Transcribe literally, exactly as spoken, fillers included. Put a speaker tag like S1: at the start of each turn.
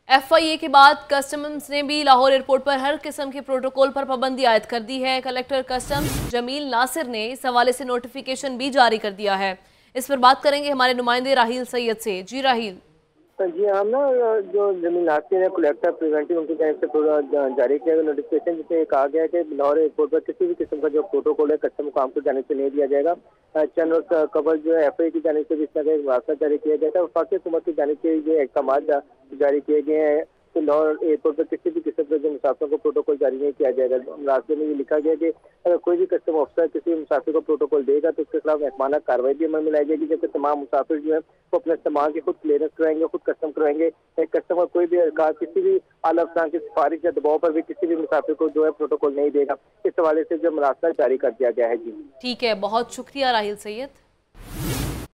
S1: F I ए के बाद customs ने भी लाहौर एयरपोर्ट पर हर किस्म के प्रोटोकॉल पर पाबंदी आयद कर दी है। कलेक्टर कस्टम्स जमील नासिर ने इस हवाले से नोटिफिकेशन भी जारी कर दिया है। इस पर बात करेंगे हमारे नुमाइंदे राहील सैयद से। जी राहील।
S2: जी हम ना जो जमीन नासिर है कलेक्टर प्रिवेंटिव उनकी तरफ से थोड़ा जारी किया गया नोटिफिकेशन, जिसमें कहा गया है कि लाहौर एयरपोर्ट पर किसी भी किस्म का जो प्रोटोकॉल है कस्टम काम को जाने से नहीं दिया जाएगा। चंद वक्त कबल जो है एफ आई की जाने से भी इस तरह का एक वास्ता जारी किया गया था। वफाकी हुकूमत की जाने से ये इकदाम जारी किए गए हैं कि लाहौर एयरपोर्ट पर किसी भी किस्म के जो मुसाफिरों को प्रोटोकॉल जारी नहीं किया जाएगा। रास्ते में ये लिखा गया कि अगर कोई भी कस्टम ऑफिसर किसी मुसाफिर को प्रोटोकॉल देगा तो उसके खिलाफ एहमाना कार्रवाई भी अमल में लाई जाएगी, जबकि तमाम मुसाफिर जो है वो अपने इस्तेमाल की खुद क्लियरेंस कराएंगे, खुद कस्टम करवाएंगे। कस्टमर कोई भी किसी भी आला अफसर की सिफारिश या दबाव पर भी किसी भी मुसाफिर को जो है प्रोटोकॉल नहीं देगा। इस हवाले से जो मरासला जारी कर दिया गया है। जी
S1: ठीक है, बहुत शुक्रिया राहील सैयद।